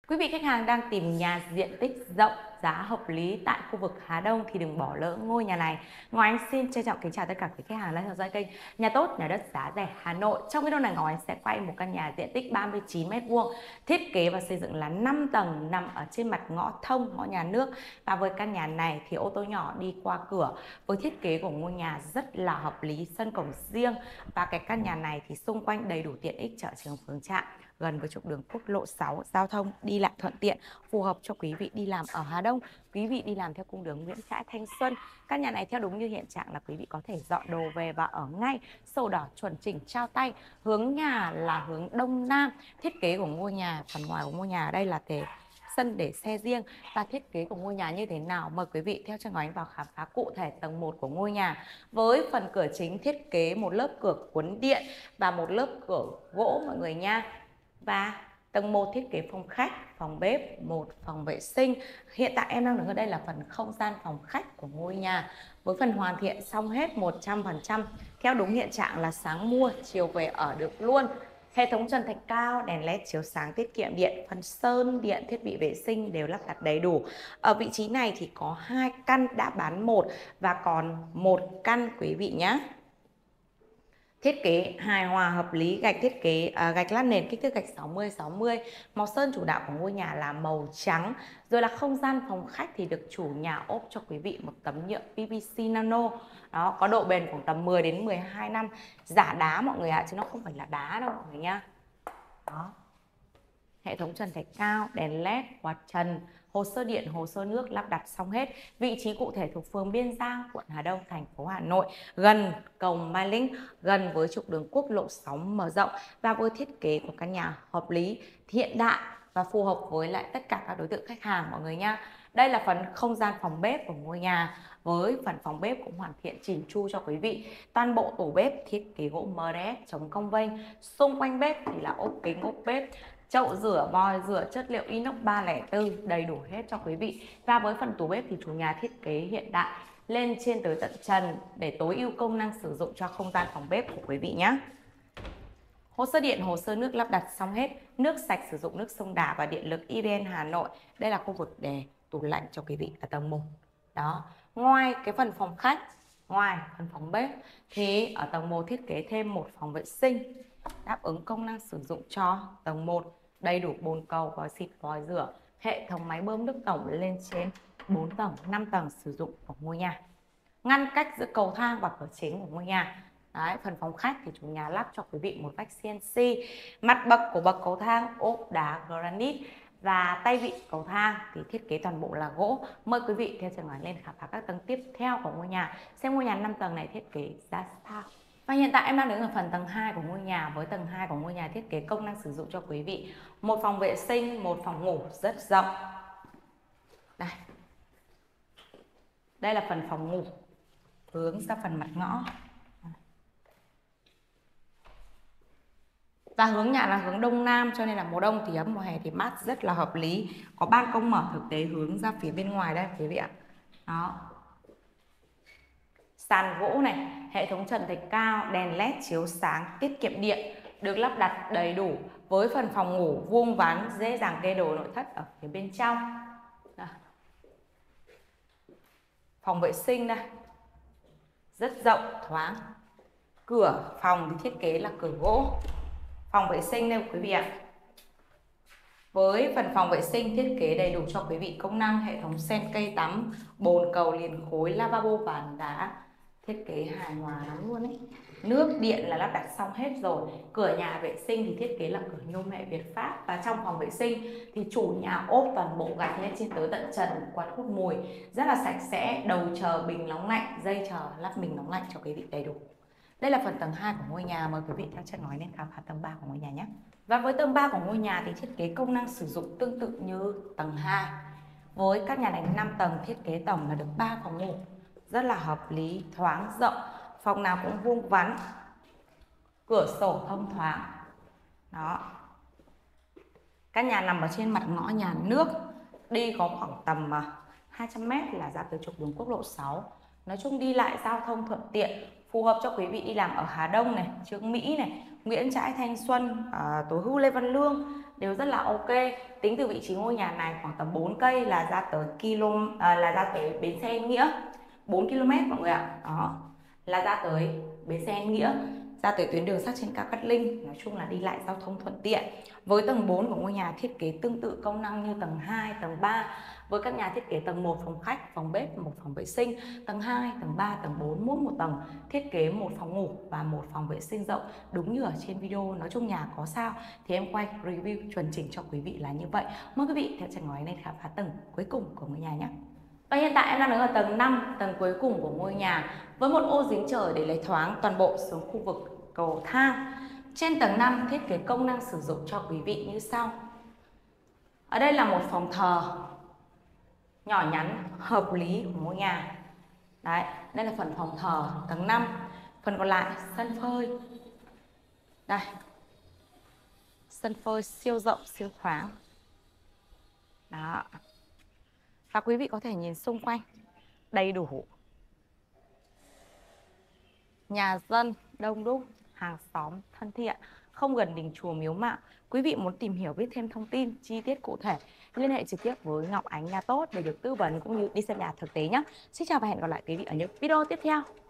Quý vị khách hàng đang tìm nhà diện tích rộng, giá hợp lý tại khu vực Hà Đông thì đừng bỏ lỡ ngôi nhà này. Ngọc Ánh xin trân trọng kính chào tất cả quý khách hàng đang theo dõi kênh Nhà tốt, nhà đất giá rẻ Hà Nội. Trong video này Ngọc Ánh sẽ quay một căn nhà diện tích 39 m², thiết kế và xây dựng là 5 tầng nằm ở trên mặt ngõ thông, ngõ nhà nước. Và với căn nhà này thì ô tô nhỏ đi qua cửa. Với thiết kế của ngôi nhà rất là hợp lý, sân cổng riêng và cái căn nhà này thì xung quanh đầy đủ tiện ích chợ trường phường trạm, gần với trục đường quốc lộ 6, giao thông đi lại thuận tiện, phù hợp cho quý vị đi làm ở Hà Đông, quý vị đi làm theo cung đường Nguyễn Trãi Thanh Xuân. Căn nhà này theo đúng như hiện trạng là quý vị có thể dọn đồ về và ở ngay, sổ đỏ chuẩn chỉnh trao tay. Hướng nhà là hướng đông nam. Thiết kế của ngôi nhà, phần ngoài của ngôi nhà ở đây là sân để xe riêng. Và thiết kế của ngôi nhà như thế nào, mời quý vị theo chân Ngọc Ánh vào khám phá cụ thể tầng 1 của ngôi nhà. Với phần cửa chính thiết kế một lớp cửa cuốn điện và một lớp cửa gỗ mọi người nha. Và tầng 1 thiết kế phòng khách, phòng bếp, một phòng vệ sinh. Hiện tại em đang đứng ở đây là phần không gian phòng khách của ngôi nhà. Với phần hoàn thiện xong hết 100%. Theo đúng hiện trạng là sáng mua, chiều về ở được luôn. Hệ thống trần thạch cao, đèn led chiếu sáng tiết kiệm điện, phần sơn, điện, thiết bị vệ sinh đều lắp đặt đầy đủ. Ở vị trí này thì có 2 căn đã bán một và còn một căn quý vị nhé. Thiết kế hài hòa hợp lý, gạch thiết kế gạch lát nền kích thước gạch 60-60. Màu sơn chủ đạo của ngôi nhà là màu trắng. Rồi là không gian phòng khách thì được chủ nhà ốp cho quý vị một tấm nhựa PVC nano. Đó, có độ bền khoảng tầm 10 đến 12 năm. Giả đá mọi người ạ, chứ nó không phải là đá đâu mọi người nha. Đó. Hệ thống trần thạch cao, đèn led, quạt trần, hồ sơ điện, hồ sơ nước lắp đặt xong hết. Vị trí cụ thể thuộc phường Biên Giang, quận Hà Đông, thành phố Hà Nội, gần cầu Mai Linh, gần với trục đường quốc lộ 6 mở rộng. Và với thiết kế của căn nhà hợp lý, hiện đại và phù hợp với lại tất cả các đối tượng khách hàng mọi người nha. Đây là phần không gian phòng bếp của ngôi nhà. Với phần phòng bếp cũng hoàn thiện chỉn chu cho quý vị. Toàn bộ tủ bếp thiết kế gỗ MDF chống cong vênh. Xung quanh bếp thì là ốp kính ốp bếp, chậu rửa, vòi rửa chất liệu inox 304 đầy đủ hết cho quý vị. Và với phần tủ bếp thì chủ nhà thiết kế hiện đại lên trên tới tận trần để tối ưu công năng sử dụng cho không gian phòng bếp của quý vị nhé. Hồ sơ điện, hồ sơ nước lắp đặt xong hết. Nước sạch sử dụng nước sông Đà và điện lực EVN Hà Nội. Đây là khu vực để tủ lạnh cho quý vị ở tầng 1. Đó. Ngoài cái phần phòng khách, ngoài phần phòng bếp thì ở tầng 1 thiết kế thêm một phòng vệ sinh đáp ứng công năng sử dụng cho tầng 1. Đầy đủ bồn cầu, vòi xịt, vòi rửa, hệ thống máy bơm nước tổng lên trên 4 tầng, 5 tầng sử dụng của ngôi nhà. Ngăn cách giữa cầu thang và cửa chính của ngôi nhà. Đấy, phần phòng khách thì chủ nhà lắp cho quý vị một vách CNC. Mặt bậc của bậc cầu thang ốp đá granite và tay vịn cầu thang thì thiết kế toàn bộ là gỗ. Mời quý vị theo chân Ngọc Ánh lên khám phá các tầng tiếp theo của ngôi nhà, xem ngôi nhà 5 tầng này thiết kế ra sao. Và hiện tại em đang đứng ở phần tầng 2 của ngôi nhà. Với tầng 2 của ngôi nhà thiết kế công năng sử dụng cho quý vị một phòng vệ sinh, một phòng ngủ rất rộng. Đây. Đây là phần phòng ngủ hướng ra phần mặt ngõ. Và hướng nhà là hướng đông nam cho nên là mùa đông thì ấm, mùa hè thì mát, rất là hợp lý. Có ban công mở thực tế hướng ra phía bên ngoài đây quý vị ạ. Đó. Sàn gỗ này, hệ thống trần thạch cao, đèn led chiếu sáng, tiết kiệm điện được lắp đặt đầy đủ. Với phần phòng ngủ vuông vắn, dễ dàng kê đồ nội thất ở phía bên trong. Đó. Phòng vệ sinh đây, rất rộng, thoáng. Cửa phòng thì thiết kế là cửa gỗ. Phòng vệ sinh đây quý vị ạ. Với phần phòng vệ sinh thiết kế đầy đủ cho quý vị công năng hệ thống sen cây tắm, bồn cầu liền khối, lavabo bàn đá. Thiết kế hài hòa lắm luôn ấy. Nước điện là lắp đặt xong hết rồi. Cửa nhà vệ sinh thì thiết kế là cửa nhôm hệ Việt Pháp. Và trong phòng vệ sinh thì chủ nhà ốp toàn bộ gạch lên trên tới tận trần, quạt hút mùi rất là sạch sẽ, đầu chờ bình nóng lạnh, dây chờ lắp bình nóng lạnh cho quý vị đầy đủ. Đây là phần tầng 2 của ngôi nhà, mời quý vị theo chân Ngọc Ánh lên khám phá tầng 3 của ngôi nhà nhé. Và với tầng 3 của ngôi nhà thì thiết kế công năng sử dụng tương tự như tầng 2. Với các nhà này 5 tầng thiết kế tổng là được 3 phòng ngủ. Rất là hợp lý, thoáng rộng, phòng nào cũng vuông vắn, cửa sổ thông thoáng. Đó. Căn nhà nằm ở trên mặt ngõ nhà nước, đi có khoảng tầm 200 m là ra tới trục đường quốc lộ 6. Nói chung đi lại giao thông thuận tiện, phù hợp cho quý vị đi làm ở Hà Đông này, Trương Mỹ này, Nguyễn Trãi Thanh Xuân, Tố Hữu Lê Văn Lương, đều rất là ok. Tính từ vị trí ngôi nhà này khoảng tầm 4 cây là ra tới bến xe Yên Nghĩa. 4 km mọi người ạ. Đó, là ra tới bến xe Yên Nghĩa, ra tới tuyến đường sắt trên cao Cát Linh. Nói chung là đi lại giao thông thuận tiện. Với tầng 4 của ngôi nhà thiết kế tương tự công năng như tầng 2, tầng 3. Với các nhà thiết kế tầng 1 phòng khách, phòng bếp, một phòng vệ sinh, tầng 2, tầng 3, tầng 4 mỗi một tầng thiết kế một phòng ngủ và một phòng vệ sinh rộng đúng như ở trên video. Nói chung nhà có sao thì em quay review chuẩn chỉnh cho quý vị là như vậy. Mời quý vị theo Trần Ngọc Ánh lên khám phá tầng cuối cùng của ngôi nhà nhé. Và hiện tại em đang đứng ở tầng 5, tầng cuối cùng của ngôi nhà, với một ô giếng trời để lấy thoáng toàn bộ xuống khu vực cầu thang. Trên tầng 5 thiết kế công năng sử dụng cho quý vị như sau. Ở đây là một phòng thờ nhỏ nhắn hợp lý của ngôi nhà. Đấy, đây là phần phòng thờ tầng 5. Phần còn lại sân phơi. Đây, sân phơi siêu rộng, siêu thoáng. Đó. Và quý vị có thể nhìn xung quanh đầy đủ. Nhà dân đông đúc, hàng xóm thân thiện, không gần đình chùa miếu mạo. Quý vị muốn tìm hiểu biết thêm thông tin chi tiết cụ thể, liên hệ trực tiếp với Ngọc Ánh Nhà Tốt để được tư vấn cũng như đi xem nhà thực tế nhé. Xin chào và hẹn gặp lại quý vị ở những video tiếp theo.